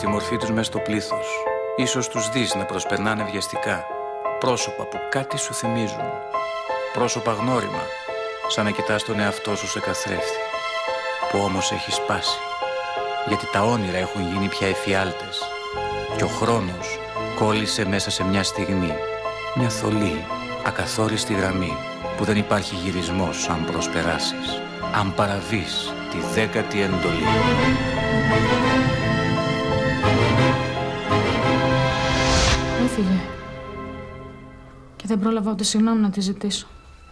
στη μορφή τους μες στο πλήθος. Ίσως τους δεις να προσπερνάνε βιαστικά. Πρόσωπα που κάτι σου θυμίζουν. Πρόσωπα γνώριμα, σαν να κοιτάς τον εαυτό σου σε καθρέφτη. Που όμως έχει σπάσει. Γιατί τα όνειρα έχουν γίνει πια εφιάλτες. Και ο χρόνος κόλλησε μέσα σε μια στιγμή. Μια θολή, ακαθόριστη γραμμή που δεν υπάρχει γυρισμός αν προσπεράσεις. Αν παραβείς τη 10η εντολή. Έφυγε. Και δεν πρόλαβα ούτε συγγνώμη να τη ζητήσω.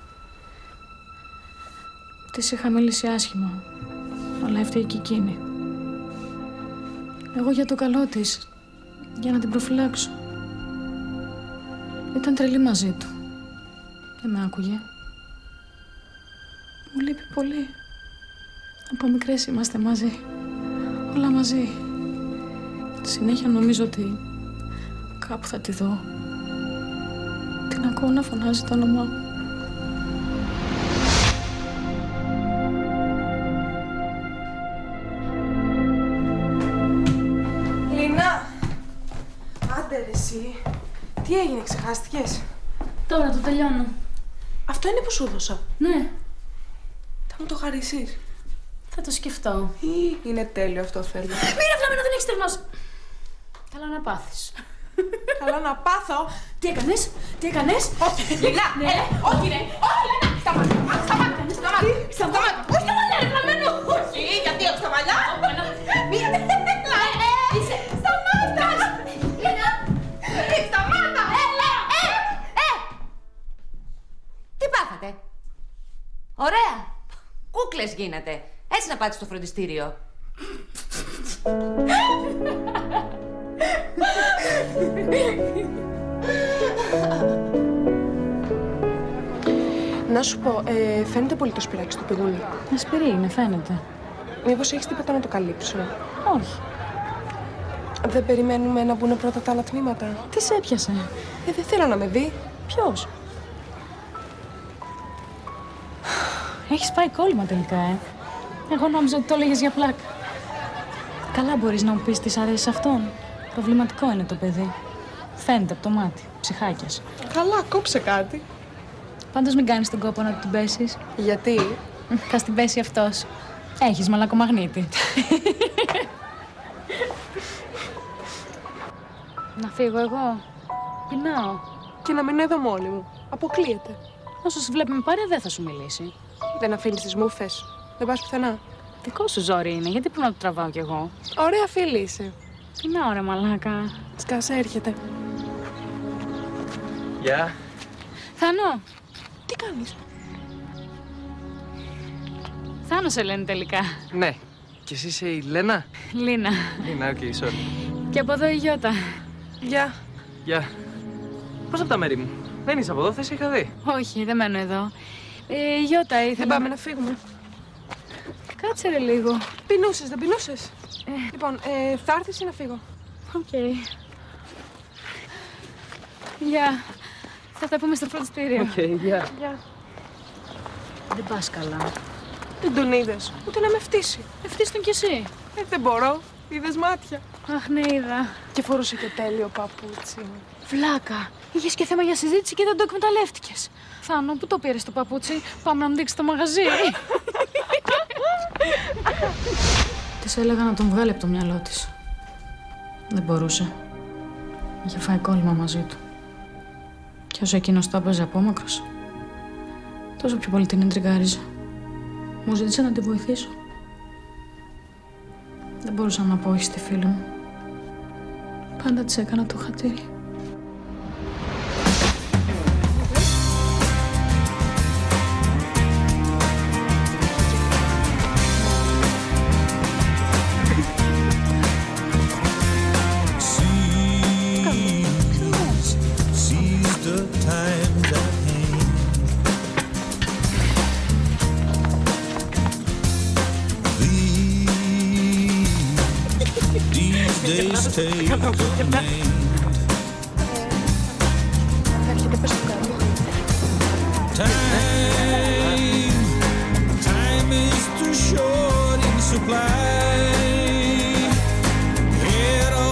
Της είχα μιλήσει άσχημα, αλλά έφταιγε και εκείνη. Εγώ για το καλό της, για να την προφυλάξω. Ήταν τρελή μαζί του. Δεν με άκουγε. Μου λείπει πολύ. Από μικρές είμαστε μαζί. Όλα μαζί. Συνέχεια νομίζω ότι κάπου θα τη δω. Την ακούω να φωνάζει το όνομά μου. Λίνα! Άντε ρε εσύ. Τι έγινε, ξεχάστηκες? Τώρα το τελειώνω. Αυτό είναι που σου έδωσα. Ναι. Θα μου το χαρίσεις? Θα το σκεφτώ. Είναι τέλειο αυτό, θέλω. Μira, Φλαμίνα, δεν έχεις θερμός. Καλά να πάθεις. Καλά να πάθω. Τι έκανες? Τι έκανες? Όχι, Λίνα! Ναι. Όχι, ρε! Όχι, Λίνα! Σταμάτα! Σταμάτα! Σταμάτα! Όχι στα μαλλιά, ρε Φλαμένο! Όχι, γιατί όχι στα μαλλιά? Μira! Είσαι! Σταμάτα! Λίνα! Σταμάτα! Τι πάθατε? Ωραία! Κούκλες γίνατε. Έτσι να πάτε στο φροντιστήριο. Να σου πω, φαίνεται πολύ το σπυράκι στο πηγούνι. Ασπυρί είναι, φαίνεται. Μήπως έχεις τίποτα να το καλύψω? Όχι. Δεν περιμένουμε να μπουν πρώτα τα άλλα τμήματα? Τι σε έπιασε? Δεν θέλω να με δει. Ποιος? Έχεις φάει κόλλημα τελικά, Εγώ νόμιζα ότι το έλεγες για πλάκα. Καλά μπορείς να μου πεις τι σ' αρέσει σε αυτόν. Προβληματικό είναι το παιδί. Φαίνεται από το μάτι. Ψυχάκιας. Καλά, κόψε κάτι. Πάντως μην κάνεις τον κόπο να του την πέσεις. Γιατί? Θα στην πέσει αυτός. Έχεις μαλακομαγνήτη. Να φύγω εγώ. Πεινάω. Και να μείνω εδώ μόνη μου. Αποκλείεται. Όσο σε βλέπει με παρέα δεν θα σου μιλήσει. Δεν αφήνεις τις μούφες. Δεν πας πουθενά. Δικό σου ζόρι είναι. Γιατί πρέπει να το τραβάω κι εγώ. Ωραία φίλη είσαι. Πεινάω ρε μαλάκα. Σκάσε, έρχεται. Γεια. Θάνο. Τι κάνεις? Θάνο σε λένε τελικά. Ναι. Και εσύ είσαι η Λένα? Λίνα. Λίνα, οκ, sorry. Και από εδώ η Γιώτα. Γεια. Γεια. Πώς από τα μέρη μου? Δεν είσαι από εδώ, θα σε είχα δει. Όχι, δεν μένω εδώ. Η Γιώτα ήθελα... Δεν πάμε να φύγουμε. Κάτσε ρε λίγο. Πεινούσες, δεν πεινούσες? Λοιπόν, θα έρθεις ή να φύγω? Οκ. Γεια. Θα τα πούμε στο φροντιστήριο. Οκ, γεια. Γεια. Δεν πας καλά. Δεν τον είδες. Ούτε να με φτύσει. Ευτύς τον κι εσύ. Δεν μπορώ. Είδες μάτια. Αχ, ναι, είδα. Και φορούσε και τέλειο παπούτσι. Βλάκα. Είχες και θέμα για συζήτηση και δεν το εκμεταλλεύτηκες. Θάνο, πού το πήρες το παπούτσι? Πάμε να μου δείξεις το μαγαζί. Της έλεγα να τον βγάλει από το μυαλό της. Δεν μπορούσε. Είχε φάει κόλλημα μαζί του. Κι όσο εκείνος το έπαιζε απόμακρος, τόσο πιο πολύ την εντριγκάριζε. Μου ζήτησε να τη βοηθήσω. Δεν μπορούσα να πω όχι στη φίλη μου. Πάντα της έκανα το χατήρι. Time is too short in supply. It all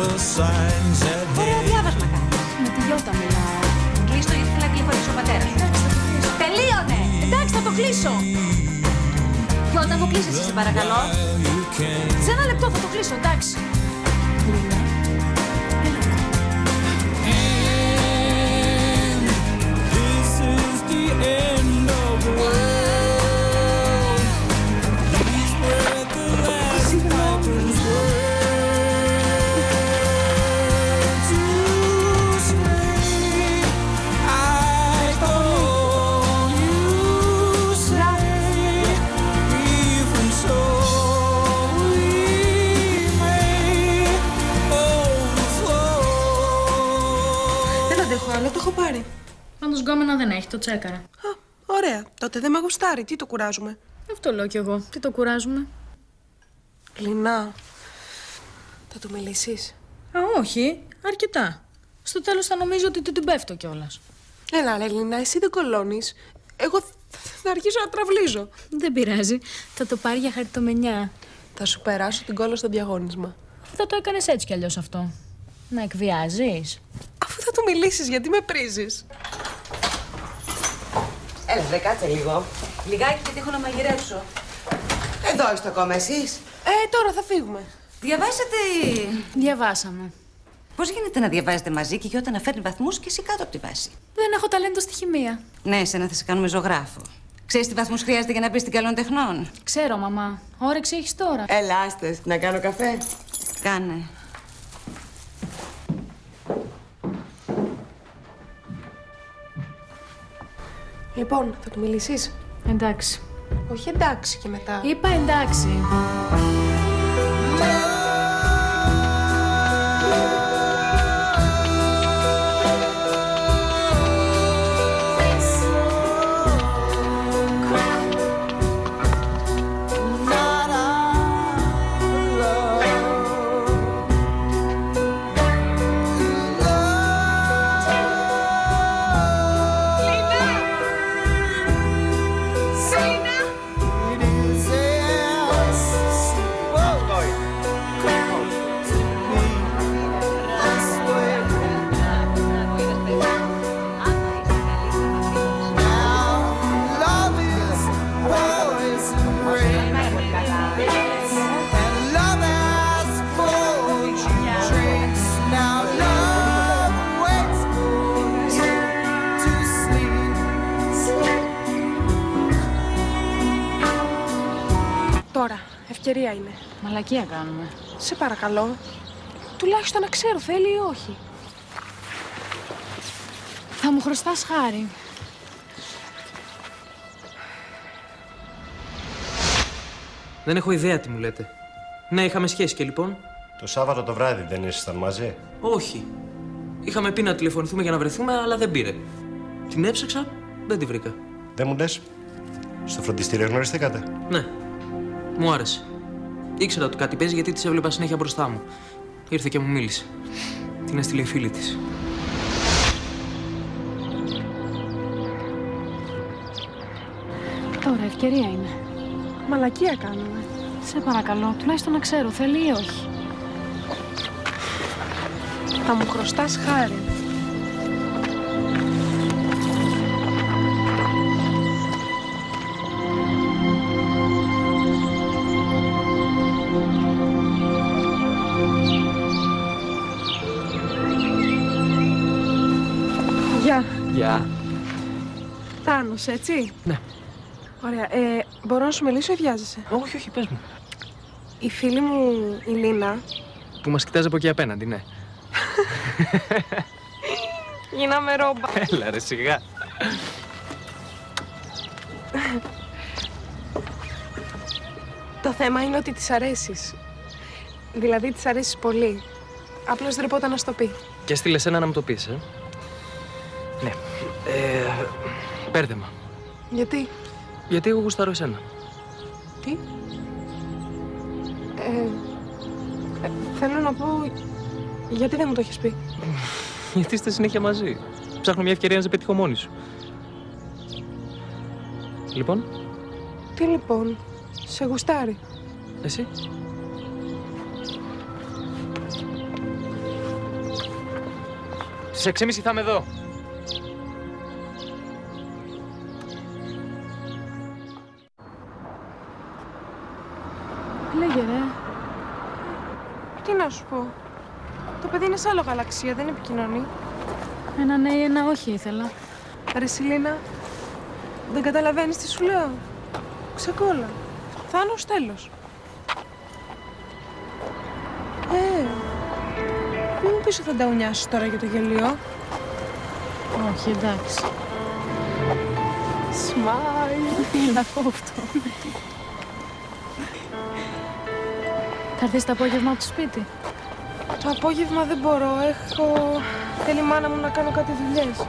little signs that Ωραίο διάβασμα κάνεις. Με τη Γιώτα μιλάω. Κλείστο γιατί θέλει να τηλεφωνήσει ο πατέρας σου. Εντάξει, θα το κλείσω. Τελείωνε! Εντάξει, θα το κλείσω. Γιώτα μου, κλείσε εσύ, σε παρακαλώ. you can. Σε ένα λεπτό θα το κλείσω, εντάξει. And this is the end of the world. These were the last Piper's words to say. I told you say, even so we may overflow. Δεν αντέχω άλλο, το έχω πάρει. Πάντως γκόμενα δεν έχει, το τσέκαρα. Α, ωραία. Τότε δεν με γουστάρει. Τι το κουράζουμε. Αυτό λέω κι εγώ. Τι το κουράζουμε. Λινά, θα του μιλήσεις? Α, όχι. Αρκετά. Στο τέλος θα νομίζω ότι του την πέφτω κιόλας. Έλα, ρε Λινά, εσύ δεν κολώνεις. Εγώ θα αρχίσω να τραυλίζω. Δεν πειράζει. Θα το πάρει για χαριτομενιά. Θα σου περάσω την κόλλα στο διαγώνισμα. Θα το έκανες έτσι κι αλλιώς αυτό. Να εκβιάζεις. Αφού θα του μιλήσεις, γιατί με πρίζεις? Έλα, δε, κάτσε λίγο. Λιγάκι γιατί έχω να μαγειρέψω. Εδώ είστε ακόμα εσείς. Τώρα θα φύγουμε. Διαβάσατε. Διαβάσαμε. Πώς γίνεται να διαβάζετε μαζί και η Γιώτα να φέρνει βαθμούς και εσύ κάτω από τη βάση? Δεν έχω ταλέντο στη χημεία. Ναι, εσένα θα σε κάνουμε ζωγράφο. Ξέρεις τι βαθμούς χρειάζεται για να μπει στην καλών τεχνών? Ξέρω, μαμά. Όρεξη έχεις τώρα. Ελάστε, να κάνω καφέ. Κάνε. Λοιπόν, θα του μιλήσεις? Εντάξει. Όχι εντάξει και μετά. Είπα εντάξει. Τώρα, ευκαιρία είναι. Μαλακία κάνουμε. Σε παρακαλώ. Τουλάχιστον να ξέρω, θέλει ή όχι. Θα μου χρωστάς χάρη. Δεν έχω ιδέα τι μου λέτε. Ναι, είχαμε σχέση και λοιπόν. Το Σάββατο το βράδυ δεν ήσασταν μαζί? Όχι. Είχαμε πει να τηλεφωνηθούμε για να βρεθούμε, αλλά δεν πήρε. Την έψαξα, δεν τη βρήκα. Δεν μου λες, στο φροντιστήριο γνωριστήκατε? Ναι, μου άρεσε. Ήξερα ότι κάτι παίζει γιατί της έβλεπα συνέχεια μπροστά μου. Ήρθε και μου μίλησε. Την έστειλε η φίλη της. Τώρα, ευκαιρία είναι. Μαλακία κάνουμε. Σε παρακαλώ, τουλάχιστον να ξέρω, θέλει ή όχι. Θα μου χρωστάς χάρη. Γεια. Γεια. Τάνος, έτσι? Ναι. Ωραία. Μπορώ να σου μιλήσω ή βιάζεσαι? Όχι, όχι, πες μου. Η φίλη μου, η Λίνα... Που μας κοιτάζει από εκεί απέναντι, ναι. Γίναμε ρόμπα. Έλα ρε, σιγά. Το θέμα είναι ότι της αρέσεις. Δηλαδή της αρέσεις πολύ. Απλώς ντρεπόταν να σου το πει. Και έστειλε εσένα να μου το πεις, Ναι. Μπέρδεμα. Γιατί? Γιατί εγώ γουστάρω εσένα. Τι? Θέλω να πω... Γιατί δεν μου το έχεις πει? Γιατί είστε συνέχεια μαζί. Ψάχνω μια ευκαιρία να σε πετύχω μόνη σου. Λοιπόν, Τι λοιπόν? Σε γουστάρει? εσύ. Σε 6:30 θα είμαι εδώ. Λέγε ρε. Τι να σου πω. Το παιδί είναι σε άλλο γαλαξία, δεν επικοινωνεί. Ένα ναι ή ένα όχι ήθελα. Ρε Σιλίνα, δεν καταλαβαίνεις τι σου λέω. Ξεκόλα. Θα είναι ως τέλος. Μην μου πεις ότι θα νταουνιάσεις τώρα για το γελίο. Όχι, εντάξει. Smile. Να πω αυτό. Θα έρθεις το απόγευμα από το σπίτι. Το απόγευμα δεν μπορώ. Θέλει η μάνα μου να κάνω κάτι δουλειές.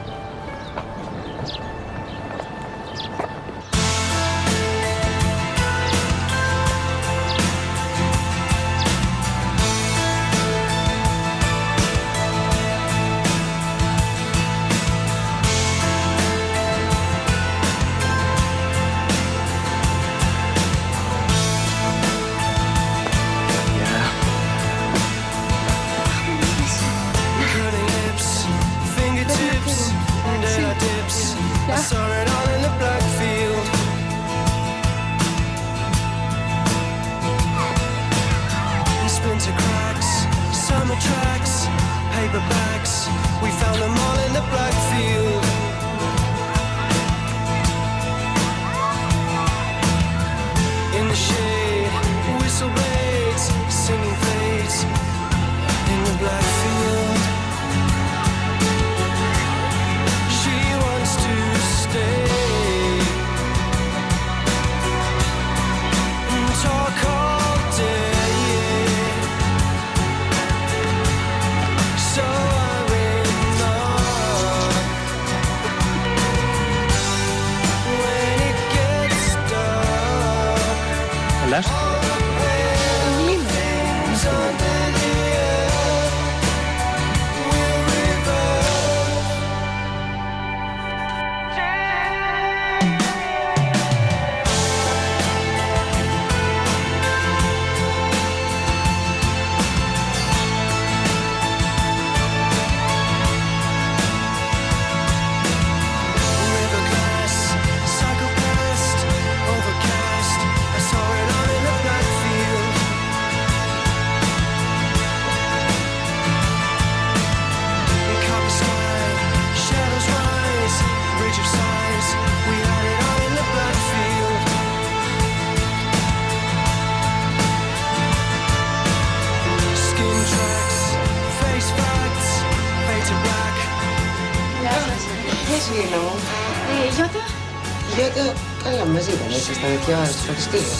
Γιώτα, καλά, μαζί ήταν, ήσασταν τέτοια ώρα στο φροντιστήριο.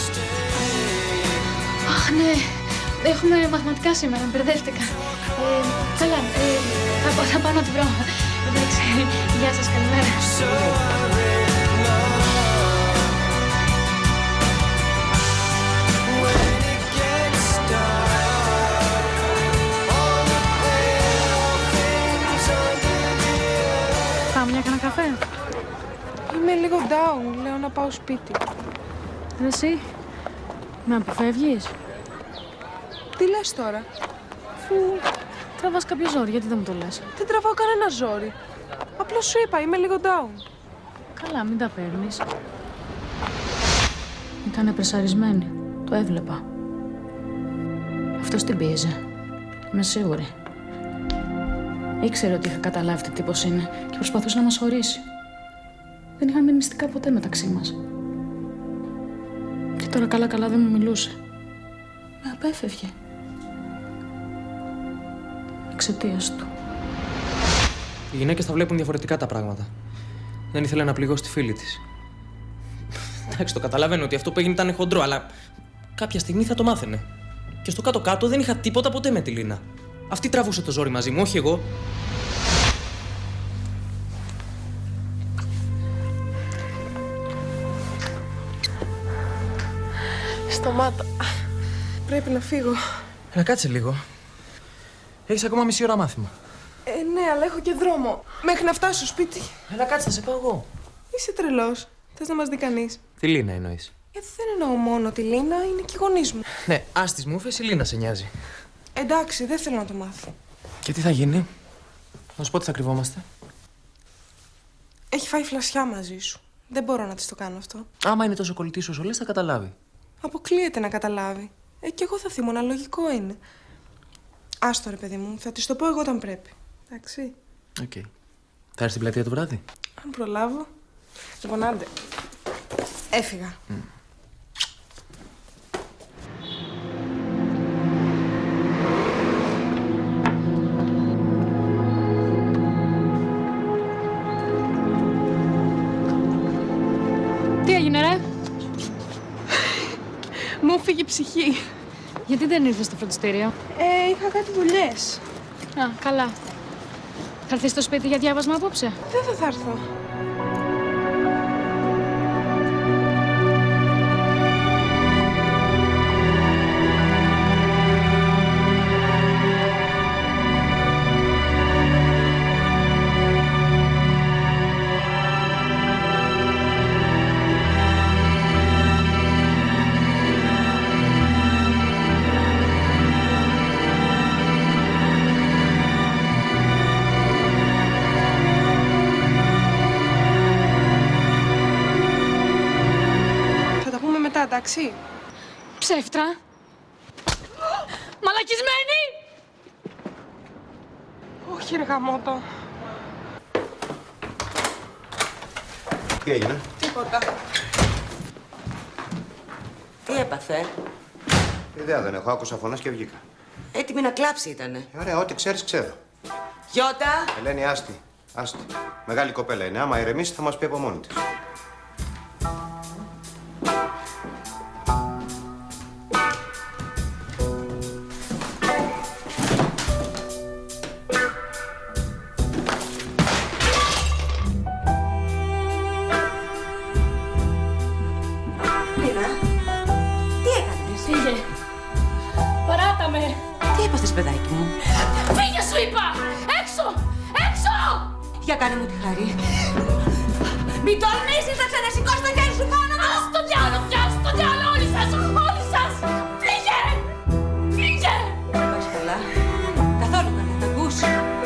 Αχ, ναι. Έχουμε μαθηματικά σήμερα, μπερδεύτηκα. Καλά, θα πάω να τη βρω. Εντάξει, γεια σας, καλημέρα. Πάμε για κανένα καφέ. Είμαι λίγο down, λέω να πάω σπίτι. Ρε εσύ, με αποφεύγεις? Τι λες τώρα? Αφού τραβάς κάποιο ζόρι, γιατί δεν μου το λες? Δεν τραβάω κανένα ζόρι. Απλώς σου είπα, είμαι λίγο down. Καλά, μην τα παίρνεις. Ήτανε πρεσαρισμένη. Το έβλεπα. Αυτός την πίεζε. Είμαι σίγουρη. Ήξερε ότι είχα καταλάβει τι τύπος είναι και προσπαθούσε να μας χωρίσει. Δεν είχαμε μυστικά ποτέ μεταξύ μας. Και τώρα καλά δεν μου μιλούσε. Με απέφευγε. Εξαιτίας του. Οι γυναίκες τα βλέπουν διαφορετικά τα πράγματα. Δεν ήθελε να πληγώσει τη φίλη της. Εντάξει, το καταλαβαίνω ότι αυτό που έγινε ήταν χοντρό, αλλά κάποια στιγμή θα το μάθαινε. Και στο κάτω-κάτω δεν είχα τίποτα ποτέ με τη Λίνα. Αυτή τραβούσε το ζόρι μαζί μου, όχι εγώ. Σταμάτα. Πρέπει να φύγω. Έλα, κάτσε λίγο. Έχεις ακόμα μισή ώρα μάθημα. Ναι, αλλά έχω και δρόμο. Μέχρι να φτάσω στο σπίτι. Έλα, κάτσε, θα σε πάω εγώ. Είσαι τρελός. Θες να μας δει κανείς? Τη Λίνα εννοείς? Δεν εννοώ μόνο τη Λίνα, είναι και οι γονείς μου. Ναι, άστης μου, η Λίνα σε νοιάζει. Εντάξει, δεν θέλω να το μάθω. Και τι θα γίνει? Να σου πω τι θα κρυβόμαστε. Έχει φάει φλασιά μαζί σου. Δεν μπορώ να της το κάνω αυτό. Άμα είναι τόσο κολλητή όσο λες, θα καταλάβει. Αποκλείεται να καταλάβει. Κι εγώ θα θυμώνα, λογικό είναι. Άστο ρε παιδί μου, θα της το πω εγώ όταν πρέπει. Εντάξει. Οκ. Θα έρθει στην πλατεία το βράδυ. Αν προλάβω. Λοιπόν, άντε. Έφυγα. Τι έγινε, ρε? Μου φύγει η ψυχή. Γιατί δεν ήρθες στο φροντιστήριο? Είχα κάτι δουλειές. Α, καλά. Θα έρθεις στο σπίτι για διάβασμα απόψε? Δεν θα έρθω. Εντάξει. Ψεύτρα. Μαλακισμένη! Όχι, ρε γαμώτο. Τι έγινε? Τίποτα. Τι έπαθε? Ιδέα δεν έχω. Άκουσα φωνές και βγήκα. Έτοιμη να κλάψει ήτανε. Ωραία, ό,τι ξέρεις ξέρω. Γιώτα! Ελένη, άστη. Άστη. Μεγάλη κοπέλα είναι. Άμα ηρεμήσει θα μας πει από μόνη της. Παιδάκι μου. Φύγε, σου είπα! Έξω! Έξω! Για κάνε μου τη χάρη. Μην τολμήσεις να ξανασηκώσεις το χέρι σου πάνω μου! Ας το διάλο, πιάσ' το διάλο, όλοι σας! Όλοι σας! Φύγε! Φύγε! Δεν πας καλά. Καθόλου καλά, θα ακούς.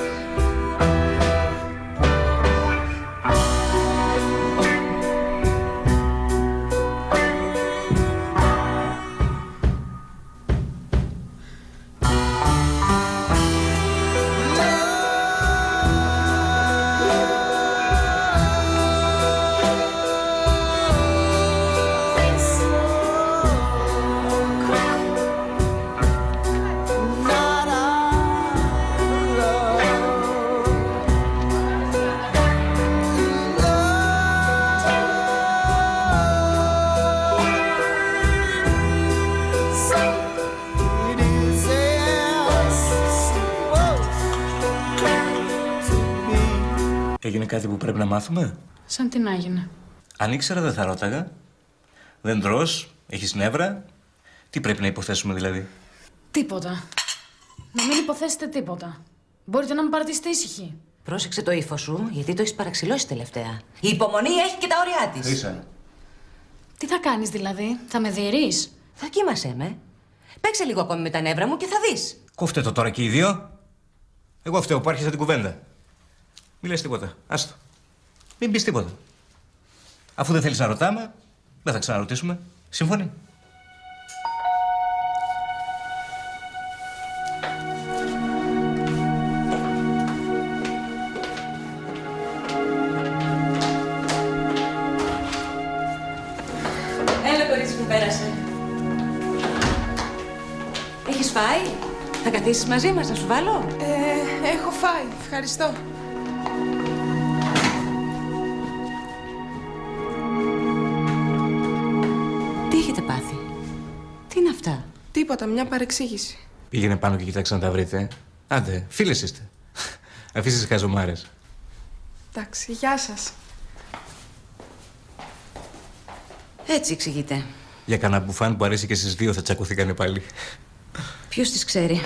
Έγινε κάτι που πρέπει να μάθουμε? Σαν τι να έγινε? Αν ήξερα δεν θα ρώταγα. Δεν τρως, έχεις νεύρα. Τι πρέπει να υποθέσουμε δηλαδή? Τίποτα. Να μην υποθέσετε τίποτα. Μπορείτε να με παρατήσετε ήσυχοι. Πρόσεξε το ύφος σου, γιατί το έχεις παραξηλώσει τελευταία. Η υπομονή έχει και τα όρια της. Ρίσα. Τι θα κάνεις δηλαδή, θα με διαιρείς? Θα κοίμασέ με. Παίξε λίγο ακόμη με τα νεύρα μου και θα δεις. Κόφτε το τώρα και οι δύο. Εγώ φταίω που άρχισα την κουβέντα. Μη λες τίποτα. Άστο. Μην πεις τίποτα. Αφού δεν θέλεις να ρωτάμε, δεν θα ξαναρωτήσουμε. Σύμφωνοι? Έλα, κορίτσι μου, πέρασε. Έχεις φάει? Θα καθίσεις μαζί μας, να σου βάλω? Έχω φάει. Ευχαριστώ. Τι έχετε πάθει? Τι είναι αυτά? Τίποτα, μια παρεξήγηση. Πήγαινε πάνω και κοιτάξτε να τα βρείτε. Άντε, φίλες είστε. Αφήσεις χαζομάρες. Εντάξει, γεια σας. Έτσι εξηγείται. Για κανένα μπουφάν που αρέσει και στις δύο θα τσακωθήκανε πάλι. Ποιος τις ξέρει?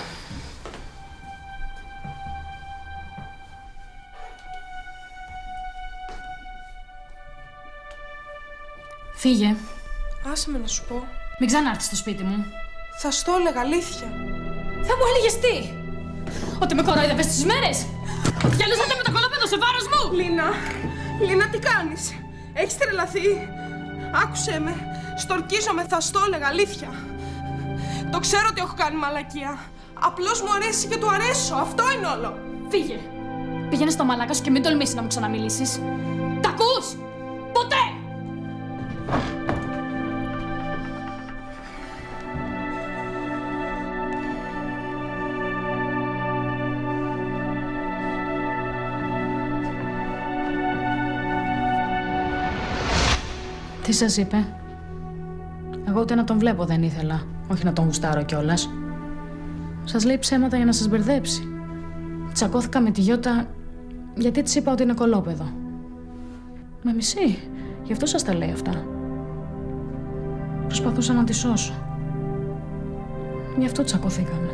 Φύγε. Άσε με να σου πω. Μην ξανάρθεις στο σπίτι μου. Θα στο έλεγα, αλήθεια. Θα μου έλεγες τι? Ότι με κορόιδευες τις μέρες? Γυαλίσατε με το κολόπεδο σε βάρος μου! Λίνα, τι κάνεις? Έχεις τρελαθεί? Άκουσέ με. Στορκίζομαι, θα στο έλεγα, αλήθεια. Το ξέρω ότι έχω κάνει μαλακία. Απλώς μου αρέσει και του αρέσω. Αυτό είναι όλο. Φύγε. Πήγαινε στο μαλάκα σου και μην τολμήσει να μου ξαναμιλήσεις. Τ' ακούς? Ποτέ! Τι σας είπε? Εγώ ούτε να τον βλέπω δεν ήθελα. Όχι να τον γουστάρω κιόλας. Σας λέει ψέματα για να σας μπερδέψει. Τσακώθηκα με τη Γιώτα γιατί της είπα ότι είναι κολόπεδο. Με μισεί. Γι' αυτό σας τα λέει αυτά. Προσπαθούσα να τη σώσω. Γι' αυτό τσακωθήκαμε.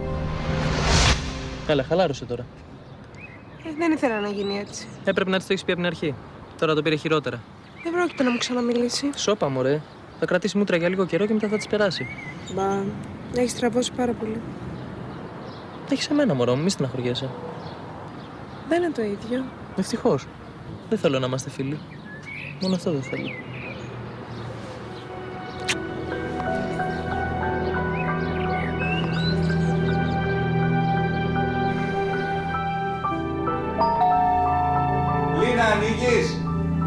Καλά, χαλάρωσε τώρα. Δεν ήθελα να γίνει έτσι. Έπρεπε να της το έχεις πει από την αρχή. Τώρα το πήρε χειρότερα. Δεν πρόκειται να μου ξαναμιλήσει. Σώπα, μωρέ. Θα κρατήσει μούτρα για λίγο καιρό και μετά θα της περάσει. Μπα, έχεις τραβώσει πάρα πολύ. Έχεις εμένα, μωρό μου, μη στεναχωριέσαι. Δεν είναι το ίδιο. Ευτυχώς. Δεν θέλω να είμαστε φίλοι. Μόνο αυτό δεν θέλω. Λίνα, ανοίγεις?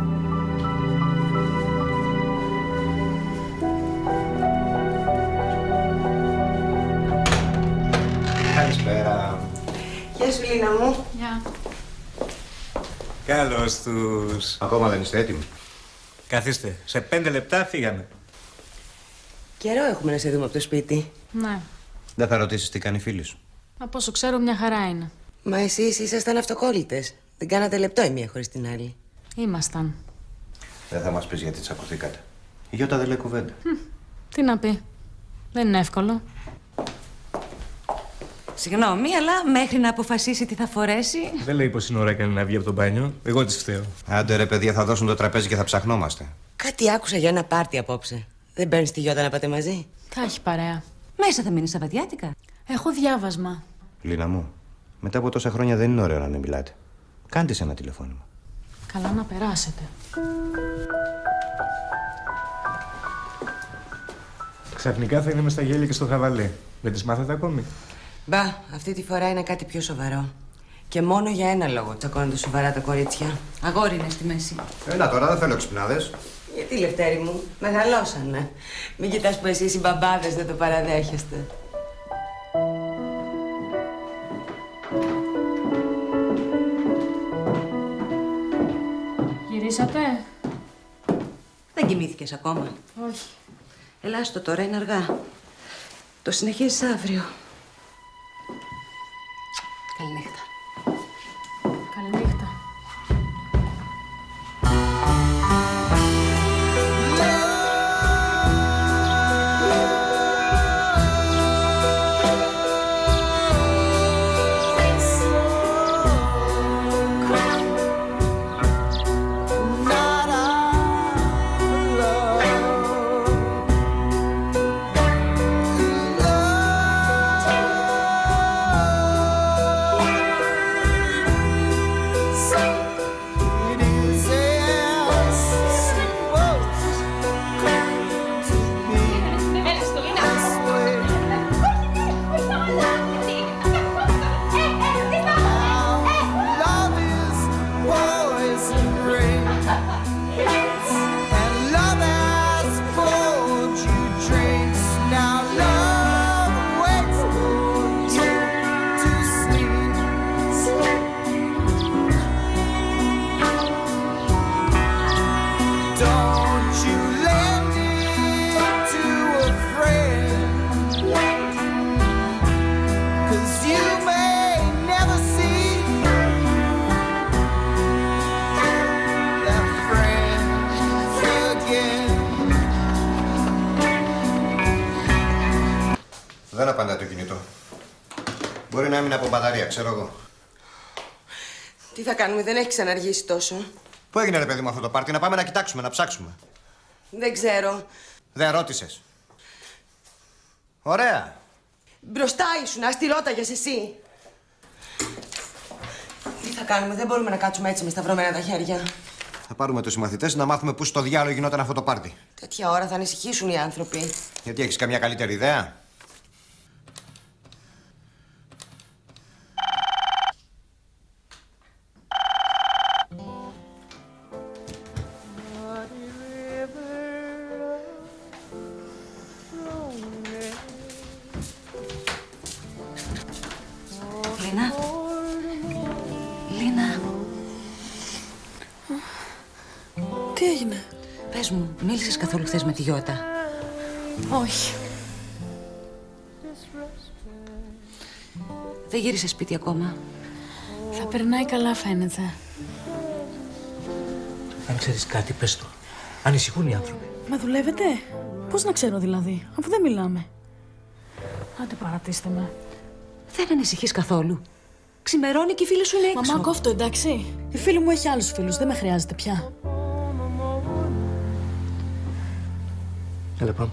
Καλησπέρα. Γεια σου, Λίνα μου. Γεια. Καλώς τους. Ακόμα δεν είστε έτοιμοι? Καθίστε. Σε 5 λεπτά φύγαμε. Καιρό έχουμε να σε δούμε από το σπίτι. Ναι. Δεν θα ρωτήσεις τι κάνει η φίλη σου? Από όσο ξέρω μια χαρά είναι. Μα εσείς ήσασταν αυτοκόλλητες. Δεν κάνατε λεπτό η μία χωρίς την άλλη. Ήμασταν. Δεν θα μας πεις γιατί τσακωθήκατε. Η Γιώτα δεν λέει κουβέντα. Τι να πει. Δεν είναι εύκολο. Συγγνώμη, αλλά μέχρι να αποφασίσει τι θα φορέσει. Δεν λέει πως είναι ώρα έκανε να βγει από το μπάνιο. Εγώ της φταίω. Άντε ρε παιδιά, θα δώσουν το τραπέζι και θα ψαχνόμαστε. Κάτι άκουσα για ένα πάρτι απόψε. Δεν παίρνεις τη Γιώτα να πάτε μαζί? Θα έχει παρέα. Μέσα θα μείνει Σαββατιάτικα. Έχω διάβασμα. Λίνα μου, μετά από τόσα χρόνια δεν είναι ωραίο να μην μιλάτε. Κάντε σε ένα τηλεφώνημα. Καλά να περάσετε. Ξαφνικά θα είναι μες στα γέλια και στο χαβαλέ. Δεν τις μάθατε ακόμη? Μπα, αυτή τη φορά είναι κάτι πιο σοβαρό. Και μόνο για ένα λόγο τσακώνονται σοβαρά τα κορίτσια. Αγόρι είναι στη μέση. Έλα τώρα, δεν θέλω ξυπνάδες. Γιατί, Λευτέρη μου, μεγαλώσανε. Μην κοιτάς που εσείς οι μπαμπάδες δεν το παραδέχεστε. Γυρίσατε? Δεν κοιμήθηκες ακόμα. Όχι. Ελάστο τώρα, είναι αργά. Το συνεχίζεις αύριο. Καληνύχτα. Καληνύχτα. Δεν απαντάει το κινητό. Μπορεί να έμεινε από μπαταρία, ξέρω εγώ. Τι θα κάνουμε, δεν έχει ξαναργήσει τόσο. Πού έγινε ρε παιδί μου αυτό το πάρτι, να πάμε να κοιτάξουμε, να ψάξουμε. Δεν ξέρω. Δεν ρώτησες. Ωραία. Μπροστά ήσουν, ας τη ρώταγες εσύ. Τι θα κάνουμε, δεν μπορούμε να κάτσουμε έτσι με σταυρωμένα τα χέρια. Θα πάρουμε τους συμμαθητές να μάθουμε πού στο διάλογο γινόταν αυτό το πάρτι. Τέτοια ώρα θα ανησυχήσουν οι άνθρωποι. Γιατί έχεις καμιά καλύτερη ιδέα? Λίνα. Λίνα. Τι έγινε? Πες μου, μίλησες καθόλου χθες με τη Γιώτα? Όχι. Δεν γύρισε σπίτι ακόμα? Θα περνάει καλά, φαίνεται. Αν ξέρεις κάτι, πες το. Ανησυχούν οι άνθρωποι. Μα δουλεύετε? Πώς να ξέρω δηλαδή, αφού δεν μιλάμε. Άντε παρατήστε με. Δεν ανησυχείς καθόλου. Ξημερώνει και οι φίλοι σου είναι έξω. Μαμά, κόφτω, εντάξει. Η φίλη μου έχει άλλους φίλους, δεν με χρειάζεται πια. Έλα, πάμε.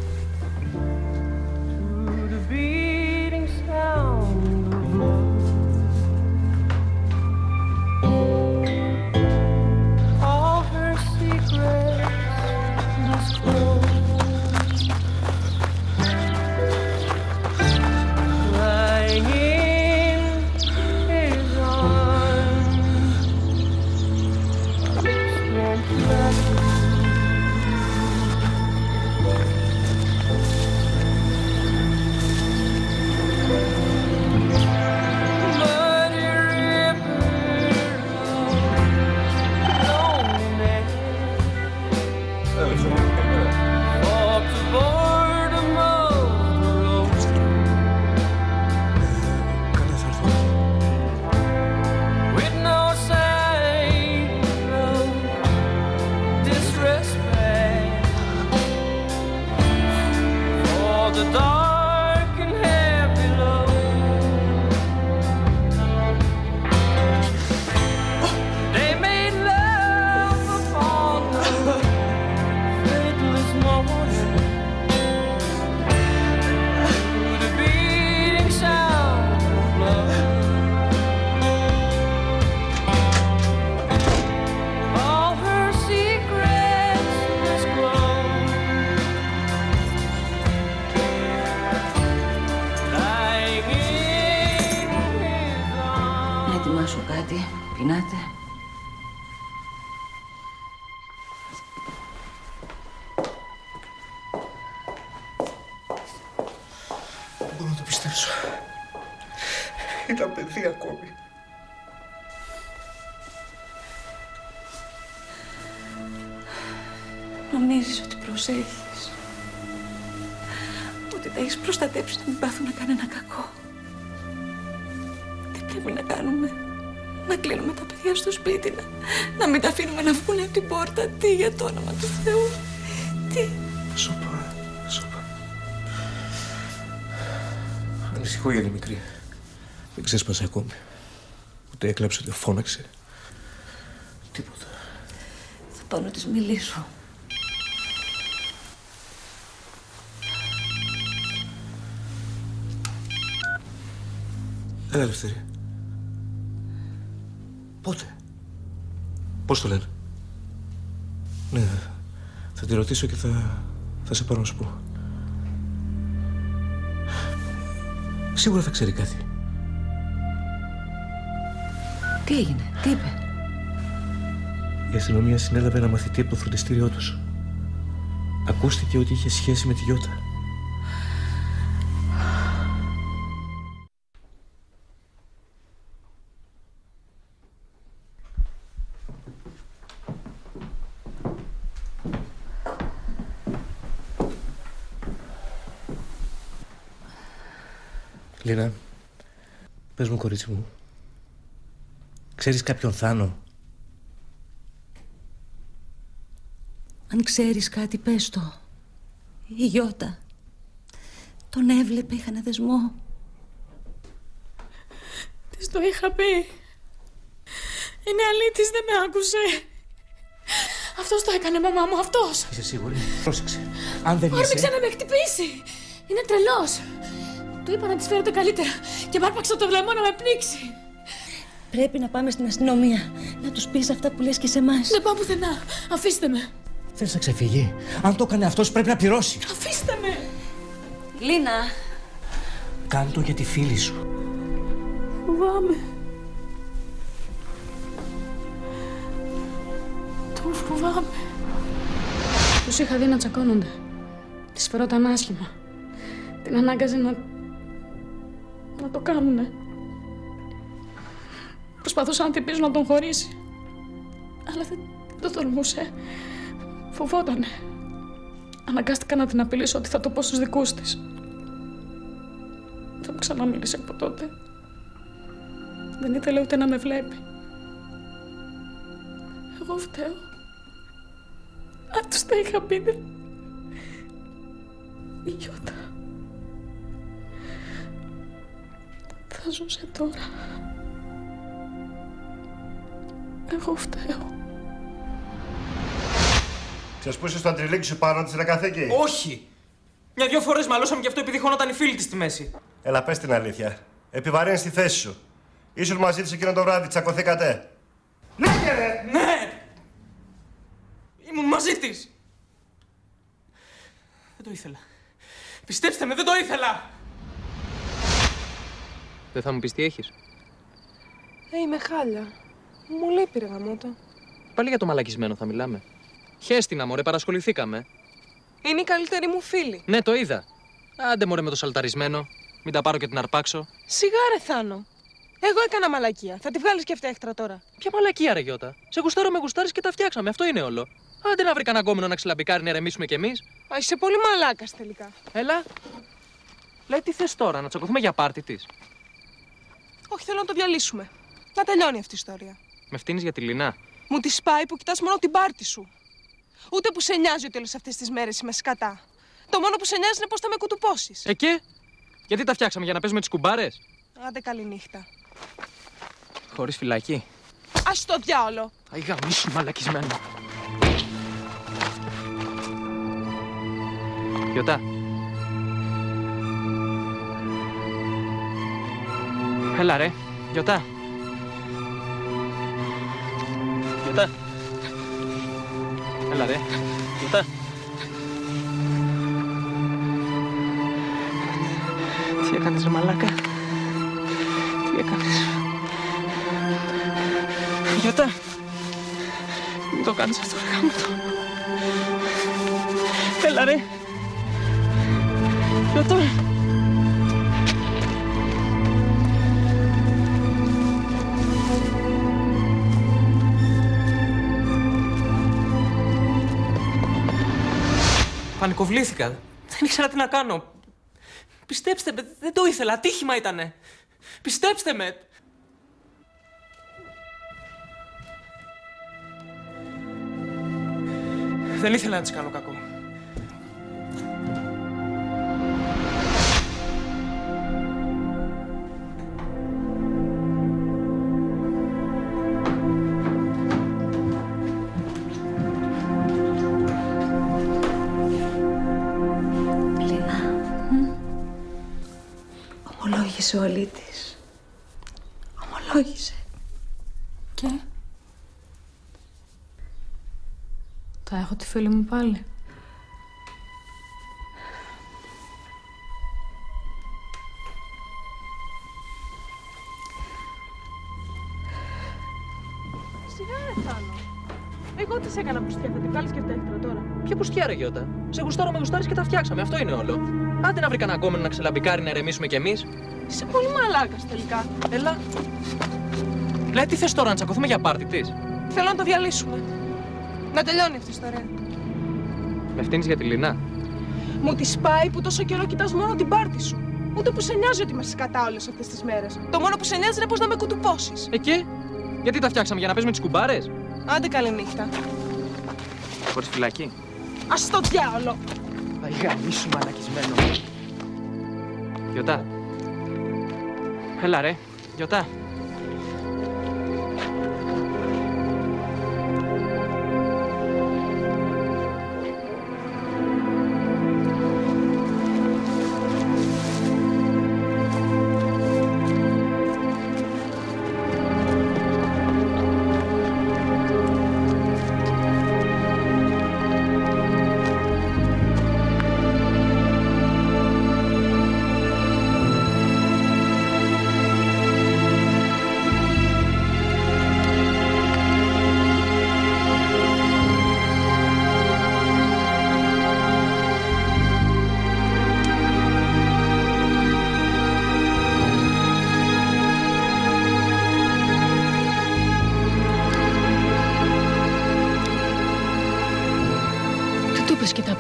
Πεινάτε? Δεν μπορώ να το πιστέψω. Ήταν παιδί ακόμη. Νομίζεις ότι προσέχεις, ότι τα έχεις προστατέψει να μην πάθουν να κανένα κακό. Τι πρέπει να κάνουμε? Να κλείνουμε τα παιδιά στο σπίτι, να μην τα αφήνουμε να βγουν από την πόρτα? Τι, για το όνομα του Θεού, τι? Σοπα. Ανησυχώ για τη μικρή. Δεν ξέσπασε ακόμη. Ούτε έκλαψε, ούτε φώναξε. Τίποτα. Θα πάω να της μιλήσω. Έλα, Ελευθερία. Πότε? Πώς το λένε? Ναι, θα τη ρωτήσω και θα σε πάρω να σου πω. Σίγουρα θα ξέρει κάτι. Τι έγινε, τι είπε? Η αστυνομία συνέλαβε ένα μαθητή από το φροντιστήριό τους. Ακούστηκε ότι είχε σχέση με τη Γιώτα. Λίνα, πες μου, κορίτσι μου, ξέρεις κάποιον Θάνο? Αν ξέρεις κάτι, πες το. Η Γιώτα τον έβλεπε, είχανε δεσμό. Της το είχα πει. Είναι αλήτης, δεν με άκουσε. Αυτός το έκανε, μαμά μου, αυτός. Είσαι σίγουρη? Πρόσεξε. Αν δεν είσαι... Όρμηξε να με χτυπήσει. Είναι τρελός. Του είπα να της φέρω το καλύτερα και μ' άρπαξε το βλέμμα να με πνίξει. Πρέπει να πάμε στην αστυνομία. Να τους πεις αυτά που λες και σε εμάς. Δεν πάω πουθενά. Αφήστε με. Θέλεις να ξεφύγει? Αν το έκανε αυτός πρέπει να πληρώσει. Αφήστε με. Λίνα. Κάν' το για τη φίλη σου. Φοβάμαι. Το φοβάμαι. Τους είχα δει να τσακώνονται. Τις φερόταν άσχημα. Την ανάγκαζε να το κάνουνε. Προσπαθούσα να την πείσω να τον χωρίσει. Αλλά δεν το τολμούσε. Φοβότανε. Αναγκάστηκα να την απειλήσω ότι θα το πω στους δικούς της. Δεν μου ξαναμίλησε από τότε. Δεν ήθελε ούτε να με βλέπει. Εγώ φταίω. Αν τους τα είχα πει, η Γιώτα θα ζούσε τώρα. Εγώ φταίω. Ξέρεις που είσαι στο αντριλίκι σου πάνω της, ρε καθήκη? Όχι! Μια-δυο φορές μαλώσαμε γι' αυτό επειδή χώνονταν η φίλη της στη μέση. Έλα, πες την αλήθεια. Επιβαρύνεις τη θέση σου. Ήσουν μαζί της εκείνο το βράδυ, τσακωθήκατε? Ναι, ρε! Ναι! Ήμουν μαζί της. Δεν το ήθελα. Πιστέψτε με, δεν το ήθελα! Δεν θα μου πεις τι έχεις? Είμαι χάλια. Μου λείπει ρε γαμότο. Πάλι για το μαλακισμένο θα μιλάμε. Χέστηνα, μωρέ, παρασχοληθήκαμε. Είναι η καλύτερη μου φίλη. Ναι, το είδα. Άντε, μωρέ, με το σαλταρισμένο. Μην τα πάρω και την αρπάξω. Σιγά ρε Θάνο. Εγώ έκανα μαλακία. Θα τη βγάλεις και φταίχτρα τώρα. Ποια μαλακία, ρε Γιώτα. Σε γουστάρω με γουστάρεις και τα φτιάξαμε. Αυτό είναι όλο. Άντε να βρει κανένα γκόμενο να ξυλαμπικάρει να ηρεμήσουμε κι εμείς. Α, είσαι πολύ μαλάκας τελικά. Έλα. Λέει, τι θες τώρα, να τσακωθούμε για πάρτι της? Όχι, θέλω να το διαλύσουμε. Να τελειώνει αυτή η ιστορία. Με φτύνεις για τη Λινά? Μου τη σπάει που κοιτάς μόνο την πάρτι σου. Ούτε που σε νοιάζει ότι όλες αυτές τις μέρες είμαι σκατά. Το μόνο που σε νοιάζει είναι πώς θα με κουτουπώσεις. Και? Γιατί τα φτιάξαμε, για να παίζουμε τις κουμπάρες? Άντε καληνύχτα. Χωρίς φυλακή. Ας το διάολο. Αϊ, γαμίσου μαλακισμένο. Γιώτα. Έλα ρε, Γιώτα. Γιώτα. Έλα ρε, Γιώτα. Τι έκανες ρε μαλάκα? Τι έκανες? Γιώτα. Μην το κάνεις αυτό, ρε γάμο το. Έλα ρε. Γιώτα. Πανικοβλήθηκα. Δεν ήξερα τι να κάνω. Πιστέψτε με, δεν το ήθελα. Ατύχημα ήτανε. Πιστέψτε με. Δεν ήθελα να της κάνω κακό. Ομολόγησε ο Αλήτης. Ομολόγησε. Και? Θα έχω τη φίλη μου πάλι. Σιγά ρε Θάνο. Εγώ τι σε έκανα πουστιά, θα την βγάλεις και φταίχτρα τώρα. Ποια πουστιά ρε Γιώτα. Σε γουστάρω με γουστάρεις και τα φτιάξαμε. Αυτό είναι όλο. Άντε να βρει κανένα γκόμενο να ξελαμπικάρει να ηρεμήσουμε κι εμείς. Είσαι πολύ μαλάκας τελικά. Έλα. Λέει, τι θες τώρα, να τσακωθούμε για πάρτι της? Θέλω να το διαλύσουμε. Να τελειώνει αυτή η ιστορία. Με φτύνεις για τη Λινά? Μου τη σπάει που τόσο καιρό κοιτάς μόνο την πάρτι σου. Ούτε που σε νοιάζει ότι είμαστε κατά όλες αυτές τις μέρες. Το μόνο που σε νοιάζει είναι πώς να με κουτουπώσεις. Και? Γιατί τα φτιάξαμε, για να παίζουμε τις κουμπάρες? Άντε καληνύχτα. Χωρίς φυλακή. Ας το διάολο. Αϊ, γαμίσου μαλακισμένο. Γιώτα. Έλα ρε, Γιώτα.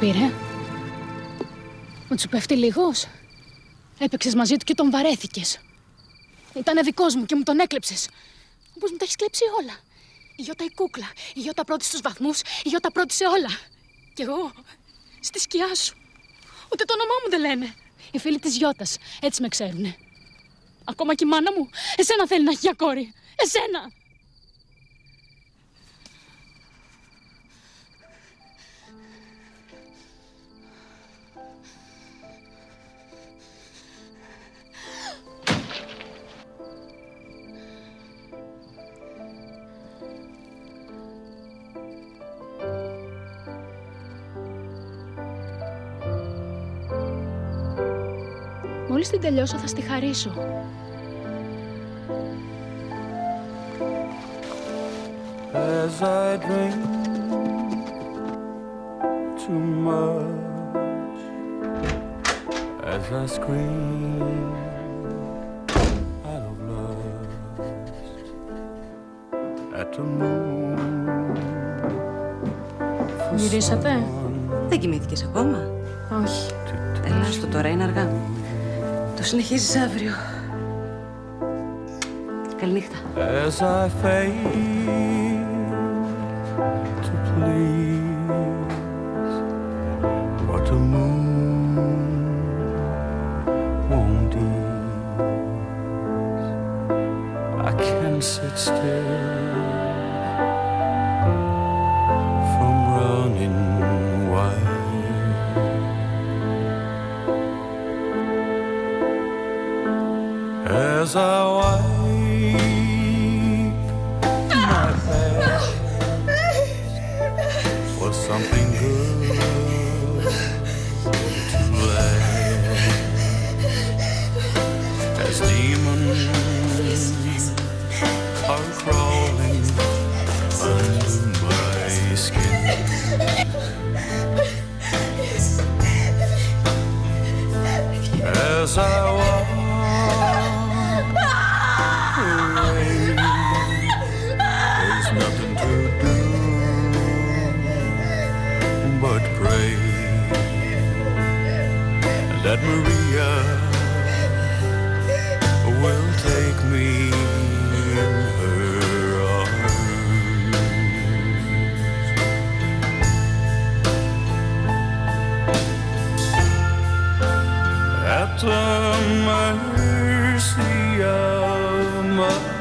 πήρε. Μου του πέφτει λίγος. Έπαιξες μαζί του και τον βαρέθηκες. Ήτανε δικός μου και μου τον έκλεψες. Όπως μου τα έχεις κλέψει όλα. Η Γιώτα η κούκλα, η Γιώτα πρώτη στους βαθμούς, η Γιώτα πρώτη σε όλα. Κι εγώ, στη σκιά σου. Ούτε το όνομά μου δεν λένε. Οι φίλοι της Γιώτας, έτσι με ξέρουνε. Ακόμα και η μάνα μου, εσένα θέλει να έχει για κόρη. Εσένα! Μόλις την τελειώσω θα στη χαρίσω. As I drink too much, as I scream out of lust at the moon. Γυρίσατε? Δεν κοιμήθηκες ακόμα? Όχι. Έλα, στο τώρα είναι αργά. Το συνεχίζεις αύριο. Καληνύχτα. As I fail to please what the moon won't ease, I can't sit still from running wild. As I wipe my past for something good to last, as demons are crawling under my skin. As I walk away, there's nothing to do but pray that Maria will take me in her arms. At the mercy of my